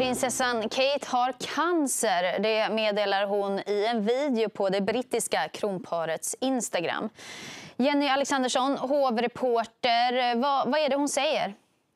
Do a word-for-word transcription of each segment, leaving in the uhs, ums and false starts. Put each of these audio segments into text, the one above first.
Prinsessan Kate har cancer. Det meddelar hon i en video på det brittiska kronparets Instagram. Jenny Alexandersson, hovreporter, vad, vad är det hon säger?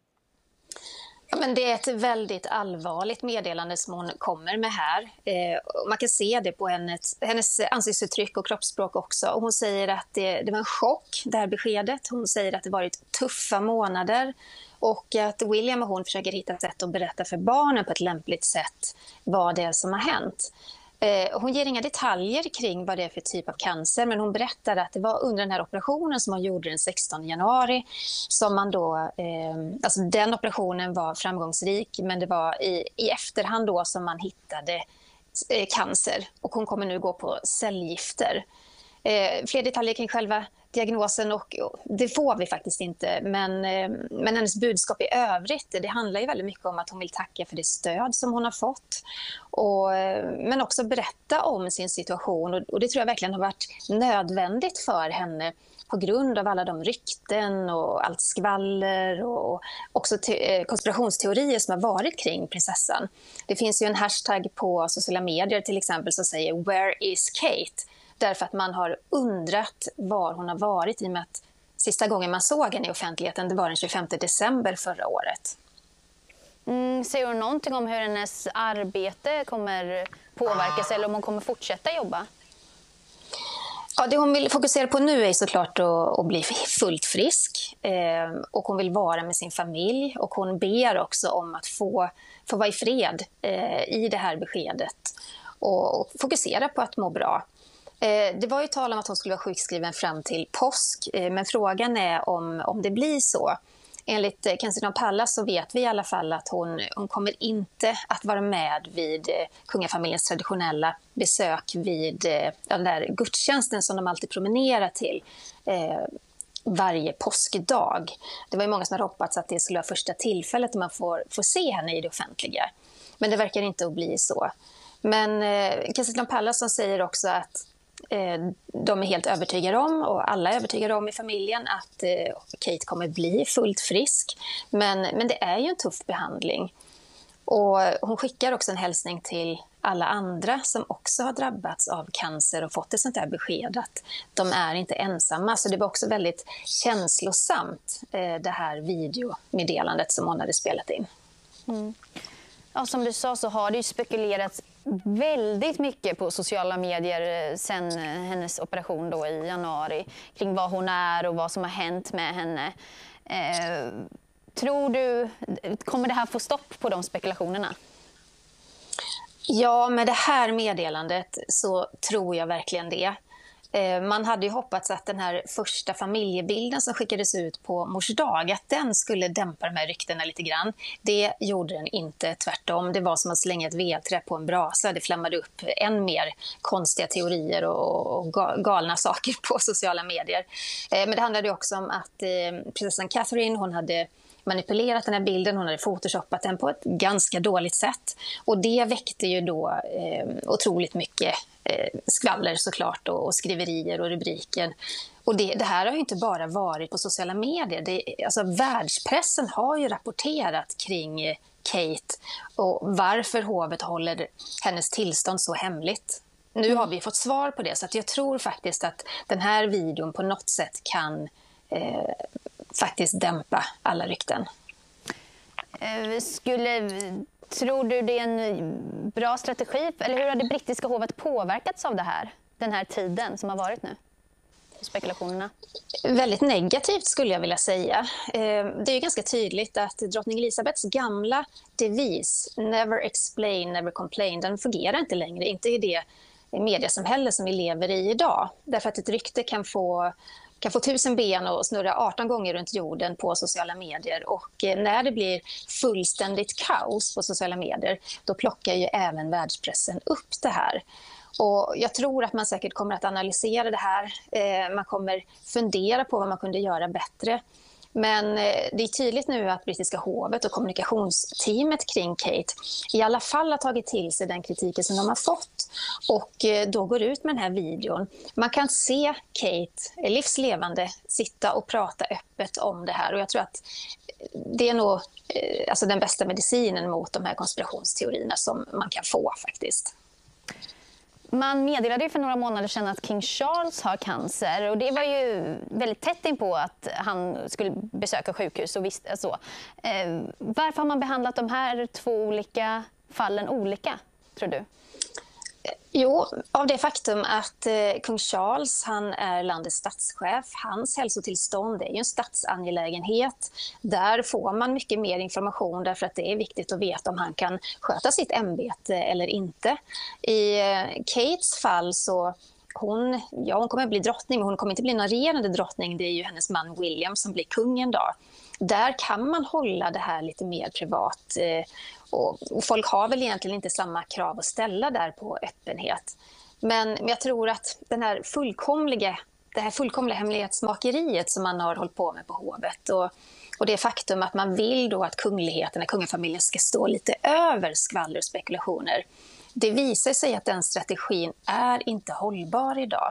Ja, men det är ett väldigt allvarligt meddelande som hon kommer med här. Eh, man kan se det på hennes, hennes ansiktsuttryck och kroppsspråk också. Och hon säger att det, det var en chock, det här beskedet. Hon säger att det varit tuffa månader och att William och hon försöker hitta ett sätt att berätta för barnen på ett lämpligt sätt vad det är som har hänt. Eh, hon ger inga detaljer kring vad det är för typ av cancer, men hon berättar att det var under den här operationen som hon gjorde den sextonde januari som man då, eh, alltså den operationen var framgångsrik, men det var i, i efterhand då som man hittade eh, cancer, och hon kommer nu gå på cellgifter. Eh, fler detaljer kring själva diagnosen och, och det får vi faktiskt inte, men, eh, men hennes budskap i övrigt, det handlar ju väldigt mycket om att hon vill tacka för det stöd som hon har fått, och, eh, men också berätta om sin situation, och, och det tror jag verkligen har varit nödvändigt för henne på grund av alla de rykten och allt skvaller och också te- konspirationsteorier som har varit kring prinsessan. Det finns ju en hashtag på sociala medier till exempel som säger "Where is Kate?" Därför att man har undrat var hon har varit, i och med att sista gången man såg henne i offentligheten, det var den tjugofemte december förra året. Mm, säger hon någonting om hur hennes arbete kommer påverkas eller om hon kommer fortsätta jobba? Ja, det hon vill fokusera på nu är såklart att, att bli fullt frisk, eh, och hon vill vara med sin familj, och hon ber också om att få, få vara i fred eh, i det här beskedet och, och fokusera på att må bra. Det var ju tal om att hon skulle vara sjukskriven fram till påsk, men frågan är om, om det blir så. Enligt Kensington Palace så vet vi i alla fall att hon, hon kommer inte att vara med vid kungafamiljens traditionella besök vid den där gudstjänsten som de alltid promenerar till eh, varje påskdag. Det var ju många som hade hoppats att det skulle vara första tillfället då man får, får se henne i det offentliga. Men det verkar inte att bli så. Men eh, Kensington Palace säger också att de är helt övertygade om, och alla är övertygade om i familjen, att Kate kommer bli fullt frisk. Men, men det är ju en tuff behandling. Och hon skickar också en hälsning till alla andra som också har drabbats av cancer och fått ett sånt här besked att de är inte ensamma. Så det var också väldigt känslosamt, det här videomeddelandet som hon hade spelat in. Mm. Ja, som du sa så har det ju spekulerats väldigt mycket på sociala medier sen hennes operation då i januari kring vad hon är och vad som har hänt med henne. Eh, tror du, kommer det här få stopp på de spekulationerna? Ja, med det här meddelandet så tror jag verkligen det. Man hade ju hoppats att den här första familjebilden som skickades ut på mors dag, att den skulle dämpa de här ryktena lite grann. Det gjorde den inte, tvärtom. Det var som att slänga ett vedträ på en brasa. Det flammade upp än mer konstiga teorier och galna saker på sociala medier. Men det handlade också om att prinsessan Catherine, hon hade manipulerat den här bilden, hon hade photoshoppat den på ett ganska dåligt sätt. Och det väckte ju då eh, otroligt mycket eh, skvaller såklart, och, och skriverier och rubriker. Och det, det här har ju inte bara varit på sociala medier. Det, alltså, världspressen har ju rapporterat kring eh, Kate och varför hovet håller hennes tillstånd så hemligt. Nu mm. har vi fått svar på det, så att jag tror faktiskt att den här videon på något sätt kan eh, faktiskt dämpa alla rykten. Skulle, tror du det är en bra strategi? Eller hur har det brittiska hovet påverkats av det här? Den här tiden som har varit nu? Spekulationerna. Väldigt negativt skulle jag vilja säga. Det är ganska tydligt att drottning Elizabeths gamla devis Never explain, never complain, den fungerar inte längre. Inte i det mediesamhälle som vi lever i idag. Därför att ett rykte kan få kan få tusen ben och snurra arton gånger runt jorden på sociala medier. Och när det blir fullständigt kaos på sociala medier, då plockar ju även världspressen upp det här. Och jag tror att man säkert kommer att analysera det här. Man kommer fundera på vad man kunde göra bättre. Men det är tydligt nu att brittiska hovet och kommunikationsteamet kring Kate i alla fall har tagit till sig den kritiken som de har fått, och då går ut med den här videon. Man kan se Kate livslevande sitta och prata öppet om det här, och jag tror att det är nog eh, alltså den bästa medicinen mot de här konspirationsteorierna som man kan få faktiskt. Man meddelade ju för några månader sedan att King Charles har cancer och det var ju väldigt tätt in på att han skulle besöka sjukhus och visst så. Eh, varför har man behandlat de här två olika fallen olika, tror du? Jo, av det faktum att eh, kung Charles, han är landets statschef. Hans hälsotillstånd är ju en statsangelägenhet. Där får man mycket mer information därför att det är viktigt att veta om han kan sköta sitt ämbete eller inte. I eh, Kates fall så hon, ja, hon kommer bli drottning, men hon kommer inte bli någon regerande drottning. Det är ju hennes man William som blir kungen då. Där kan man hålla det här lite mer privat. Eh, och, och folk har väl egentligen inte samma krav att ställa där på öppenhet. Men, men jag tror att den här fullkomliga, det här fullkomliga hemlighetsmakeriet som man har hållit på med på hovet och, och det faktum att man vill då att kungligheterna, kungafamiljen ska stå lite över skvaller och spekulationer. Det visar sig att den strategin är inte hållbar idag.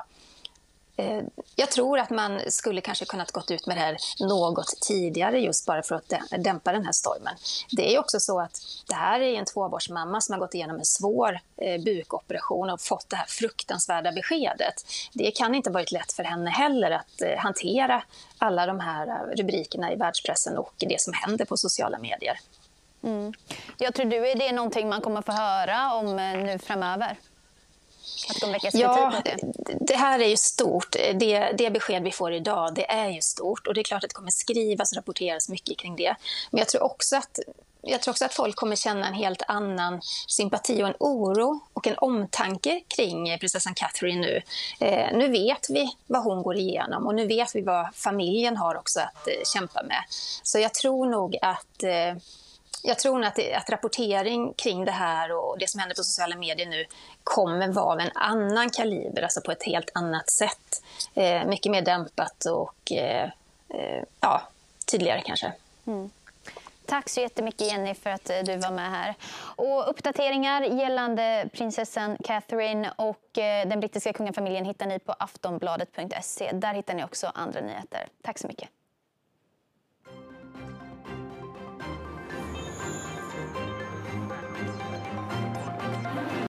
Jag tror att man skulle kanske kunnat gått ut med det här något tidigare just bara för att dämpa den här stormen. Det är också så att det här är en tvåbarnsmamma som har gått igenom en svår bukoperation och fått det här fruktansvärda beskedet. Det kan inte varit lätt för henne heller att hantera alla de här rubrikerna i världspressen och det som händer på sociala medier. Mm. Jag tror du är det någonting man kommer få höra om nu framöver? Att de ja, det. det här är ju stort. Det, det besked vi får idag, det är ju stort. Och det är klart att det kommer skrivas och rapporteras mycket kring det. Men jag tror också att, jag tror också att folk kommer känna en helt annan sympati och en oro och en omtanke kring prinsessan Catherine nu. Eh, nu vet vi vad hon går igenom och nu vet vi vad familjen har också att eh, kämpa med. Så jag tror nog att... Eh, Jag tror att, att rapportering kring det här och det som händer på sociala medier nu kommer vara av en annan kaliber, alltså på ett helt annat sätt. Eh, mycket mer dämpat och eh, eh, ja, tydligare kanske. Mm. Tack så jättemycket Jenny för att du var med här. Och uppdateringar gällande prinsessan Catherine och eh, den brittiska kungafamiljen hittar ni på aftonbladet punkt se. Där hittar ni också andra nyheter. Tack så mycket.